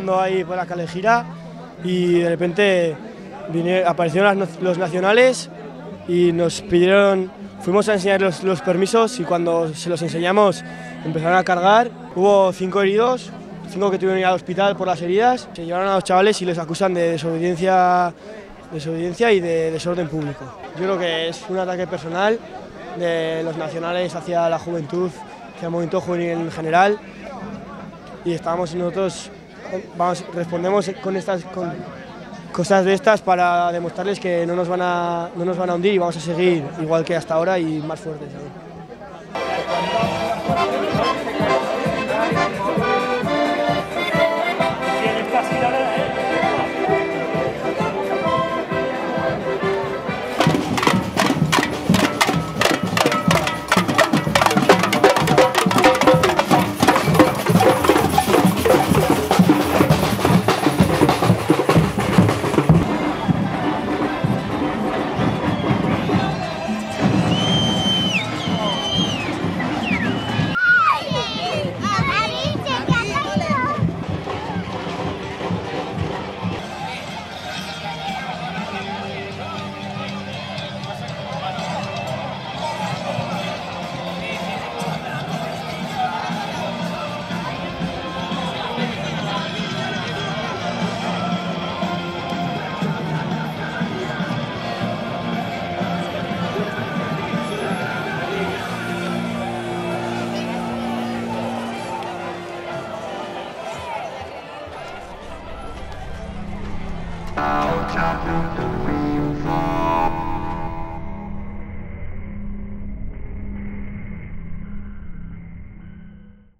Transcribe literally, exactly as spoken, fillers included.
pasando ahí por la Calejira y de repente vine, aparecieron las, los nacionales y nos pidieron, fuimos a enseñar los, los permisos y cuando se los enseñamos empezaron a cargar. Hubo cinco heridos, cinco que tuvieron que ir al hospital por las heridas. Se llevaron a los chavales y les acusan de desobediencia, desobediencia y de desorden público. Yo creo que es un ataque personal de los nacionales hacia la juventud, hacia el movimiento juvenil en general, y estamos nosotros, vamos, respondemos con estas con cosas de estas para demostrarles que no nos van a, no nos van a hundir y vamos a seguir igual que hasta ahora y más fuertes aún. Out, out, out,